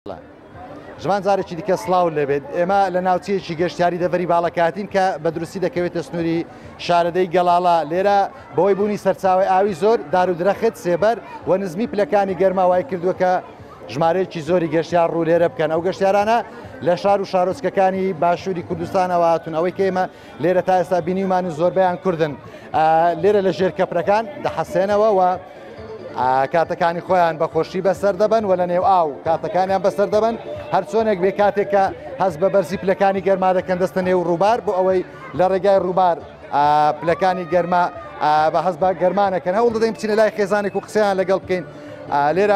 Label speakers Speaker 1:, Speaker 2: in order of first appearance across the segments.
Speaker 1: ژمان جارێکی دیکە سڵاو لەبێت ئێمە لە ناوچەیەکی گەشتیاری دەڤەری باڵەکاتین کە بە دروستی دەکەوێتە سنووری شارەدەی گەڵاڵا لێرە بەهۆی بوونی سەرچاوی ئاوی زۆر دار و درەخت سێبەر و نزمی پلەکانی گەرما وای کردووە کە ژمارەیەکی زۆری گەشتیار ڕوو لێرە بکەن. ئەو گەشتیارانە لە شار و شارۆچکەکانی باشووری کوردستانەوە هاتوون. ئەوەی کە ئێمە لێرە تا ئێستا بینیمان زۆربەیان کوردن لێرە لە ژێر کەپرەکان دەحەسێنەوە و کاتەکانی خۆیان بەخۆشی بەسەر دەبن و لە نێو ئاو کاتەکانیان بەسەر دەبن هەر چۆنێک بێ کاتێک کە هەست بە بەرزی پلەکانی گەرما دەکەن دەستە نێو ڕووبار بۆ ئەوەی لە ڕێگای ڕووبار پلەکانی گەرما بە هەست بە گەرمانەکەن هەوڵ دەدەین بچینە لای خێزانێک و قسەیان لەگەڵ بکەین لێرە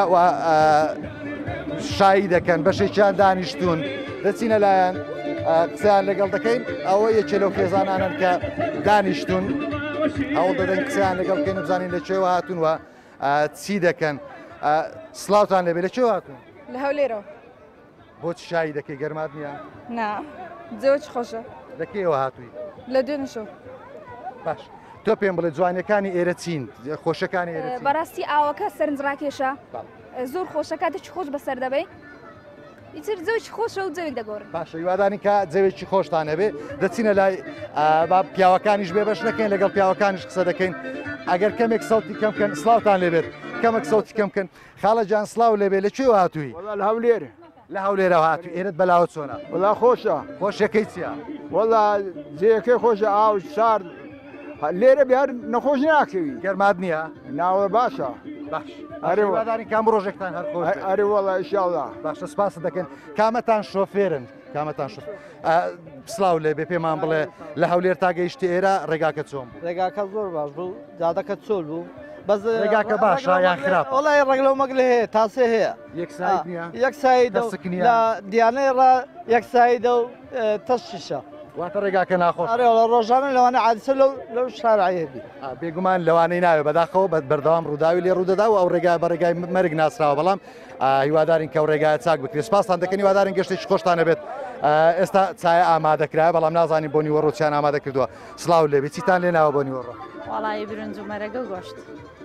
Speaker 1: شایی دەکەن بەشێکیان دانیشتون دەچینە لایەن قسەیان لەگەڵ دەکەین ئەوە یەکێ لەو خێزانانن کە دانیشتون هەوڵ دەدەین قسەیان لەگەڵ بکەین و بزانین لەکوێوە هاتوون و چی دەکەن. سڵاوتان لەبێ لەکوێ هاتوون؟
Speaker 2: لە هەولێرەوە.
Speaker 1: بۆچی شایی دەکەی گەرمات نییە؟
Speaker 2: نا جەوەی خۆشە.
Speaker 1: لەکەیەوە هاتووی؟
Speaker 2: لە دوێنشەوە.
Speaker 1: باش تۆ پێم بڵێ جوانەکانی ئێرە چین خۆشەکانی ئێرە چین؟
Speaker 2: بەڕاستی ئاوەکە سەرنجڕاکێشە زۆر خۆشە کاتێکی خۆش بەسەر دەبێ ئیتر جەوێکی خۆشە و جەوێک دەگۆڕن.
Speaker 1: باشە هیوادارین کە جەوێکی خۆشتان هەبێ دەچینە لای پیاوەکانیش بێ بەش نەکەین لەگەڵ پیاوەکانیش قسە دەکەین ئەگەر کەمێک سەوتی کەم بکەن سڵاوتان لێبێت کەمێک سەوتی کەم بکەن. خاڵە جان سڵاو لێبێ لەکوێوە هاتووی؟
Speaker 3: لە هەولێرە.
Speaker 1: لە هەولێرەوە هاتووی. ئێرەت بەلاوە چۆنە؟
Speaker 3: وەڵا خۆشە.
Speaker 1: خۆشەکەی چییە؟
Speaker 3: وەڵا جێیەکەی خۆشە ئاو سارد لێرە بیار نەخۆش ناکەوی.
Speaker 1: گەرمات نییە؟
Speaker 3: ناوە باشە.
Speaker 1: باش هیوادارین کام ڕۆژێکتان هەر خۆش بێت.
Speaker 3: ئەرێ وەڵا ئینشاڵڵا.
Speaker 1: باشە سپاس دەکەن. کامەتان شۆفێرن؟ کامەتان شۆفێر؟ سڵاو لێبێ پێمان بڵێ لە هەولێر تا گەیشتی ئێرە ڕێگاکە چۆن بوو؟
Speaker 4: ڕێگاکە زۆر باش بوو جادەکە چۆل بوو
Speaker 1: ڕێگاکە باشە یان خراپ؟
Speaker 4: وەڵای ڕێگلە و مەگلە هەیە تاسێ هەیە
Speaker 1: یەکسایت نییە؟
Speaker 4: یەکسایدە لە دیانەی ڕ یەکسایدە و تەشیشە
Speaker 1: واتە ڕێگاکە ناخۆش.
Speaker 4: ئەرێوەڵە ڕۆژانە لەوانە عادسە لەو شارعەیەبی
Speaker 1: بێگومان لەوانەی ناوێ بەداخەوە بەردەوام ڕووداوی لێ ڕوودەدا و ئەو ڕێگا بە ڕێگای مەرگ ناسراوە بەڵام هیوادارین کە ئەو ڕێگای چاک بکرێت. سپاسان دەکەن هیوادارین گەشتێکی خۆشتانە بێت. ئێستا چای ئامادەکرا بەڵام نازانین بۆ نیوەڕۆچیان ئامادە کردووە. سڵاو لێبێت چیتان لێ ناوە بۆ نیوەڕۆ؟
Speaker 5: وەڵای برنج و مەرەگە و گۆشت.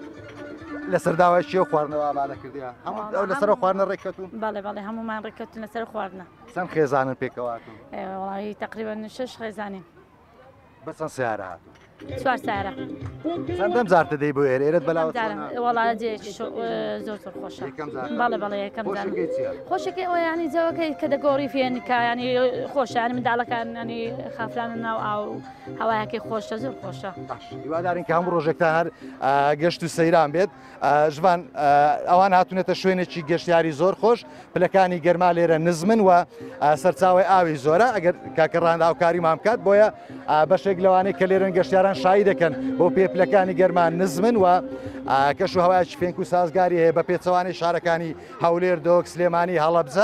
Speaker 1: لەسەر داوای چیە خواردنەوە ئامادە کردیە؟ هەموو لەسەر خواردنە ڕێککەوتون؟
Speaker 5: بەڵێ بەڵێ هەمومان ڕێککەوتون لەسەر خواردنە.
Speaker 1: چەند خێزانن پێکەواتون؟
Speaker 5: وەڵی تقریبا 6 خێزانین.
Speaker 1: بە چەند سیارە هاتوون؟
Speaker 5: 4 سیارە.
Speaker 1: چەندەم جارتە دەی بۆ ئێرە ئێرەت بەلاوە
Speaker 5: وەڵا جێکی زۆر خۆشە. بەڵێ بەڵێ یەکەم خۆشەکەی ئەوە ینی جەوەکەی کە دەگۆڕی فێنکە ینی خۆشە ینی منداڵەکان ینی خافرانە ناو ئاو هەوایەکەی خۆشە زۆر خۆشە.
Speaker 1: هیوادارین کە هەموو ڕۆژێکتان هەر گەشت و سەیران بێت. ژوان ئەوان هاتوونێتە شوێنێکی گەشتیاری زۆر خۆش پلەکانی گەرما لێرە نزمن و سەرچاوی ئاوی زۆرە ئەگەر کاکەڕان ئاوکاری مام کات بۆیە بەشێک لەوانەیە کە لێرەن گەشتیاران شایی دەکەن بۆ پێپلەکانی گەرمان نزمن و کەش و هەوایکی فێنک و سازگاری هەیە بە پێچەوانی شارەکانی هەولێر دۆک سلێمانی هەڵەبجە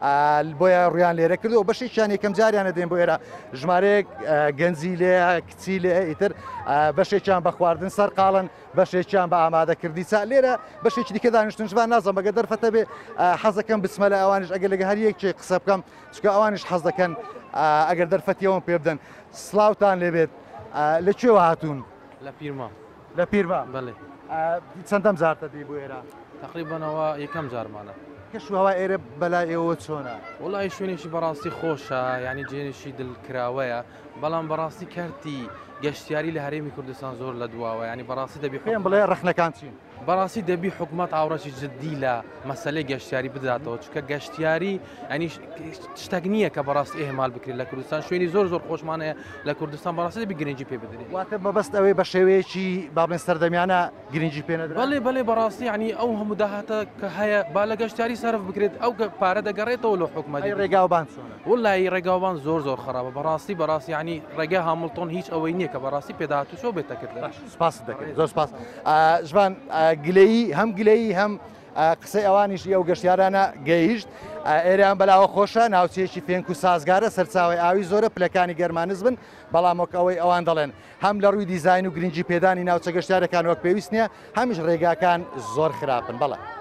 Speaker 1: بۆیە ڕویان لێرە کردو و بەشێکیان یەکەم جاریانە دێن بۆ ئێرە ژمارەیەک گەنجی لێ کچی لێ ئیتر بەشێکیان بە خواردن سەرقاڵن بەشێکیان بە ئامادەکردی چا لێرە بەشێکی دیکە دانیشتن ژوان نازم بەگە دەرفەتە بێ حەزەکەم بچمە لە ئەوانش ئەگەر لەگە هەر یەکێک قسە بکەم چکە ئەوانش حەز دەکەن ئەگەر دەرفەتیەوەم پێ بدەن. سڵاوتان لێبێت لەکوێوە هاتوون؟
Speaker 6: لە پیرما.
Speaker 1: لە پیرما؟
Speaker 6: بەڵێ.
Speaker 1: چەندەم جارتە دی بۆ ئێرە؟
Speaker 6: تقریبانەوە یەکەم جارمانە.
Speaker 1: کەش و هەوا ئێرە بەلای ئێوە چۆنە؟
Speaker 6: وڵی شوێنێکی بەڕاستی خۆشە ینی جێنشی دڵکراوەیە بەڵام بەڕاستی کارتی گەشتیاری لە هەرێمی کوردستان زۆر لە دواوە ینی بەڕاستی دەبی
Speaker 1: پێم بڵێ ڕەخنەکان چین؟
Speaker 6: بەڕاستی دەبی حکوومەت ئاوڕەشی جددی لە مەسلەی گەشتیاری بداتەوە چکە گەشتیاری ئەنی شتێک نییە کە بەڕاستی ئێمال بکرێت لە کوردستان شوێنی زۆر خۆشمانەیە لە کوردستان بەڕاستی دەبی گرنگی پێ بدرێت.
Speaker 1: واتە مەبەست ئەوەی بە شێوەیەکی باڵێن سەردەمیانە گرنگی پێ نەدرا؟
Speaker 6: بەڵێ بەڕاستی ینی ئەو هەموو داهاتە کە هەیە با لە گەشتیاری سەرف بکرێت ئەو پارە دەگەڕێتەوە لە حکومەتی
Speaker 1: ڕێگاوبان چۆنە؟
Speaker 6: وڵی ڕێگاوبان زۆر خراپە بەڕاستی ینی ڕێگە هەمڵتۆن هیچ ئەوەی نییە کە بەڕاستی پێداهاتوو بێتە کرد.
Speaker 1: سپاس دەکەین زۆر سپاس. ژوان گلەیی هەم گلەیی هەم قسەی ئەوانیش ئەو گەشتیارانە گەیشت ئێریان بەلاوە خۆشە ناوچەیەکی فێنک و سازگارە سەرچاوی ئاوی زۆرە پلەکانی گەرمانز بن بەڵامۆکەوەی ئەوان دەڵێن هەم لە ڕووی دیزاین و گرنگی پێدانی ناوچە گەشتارەکان وەک پێویست نییە هەمیش ڕێگاکان زۆر خراپن. بەڵێ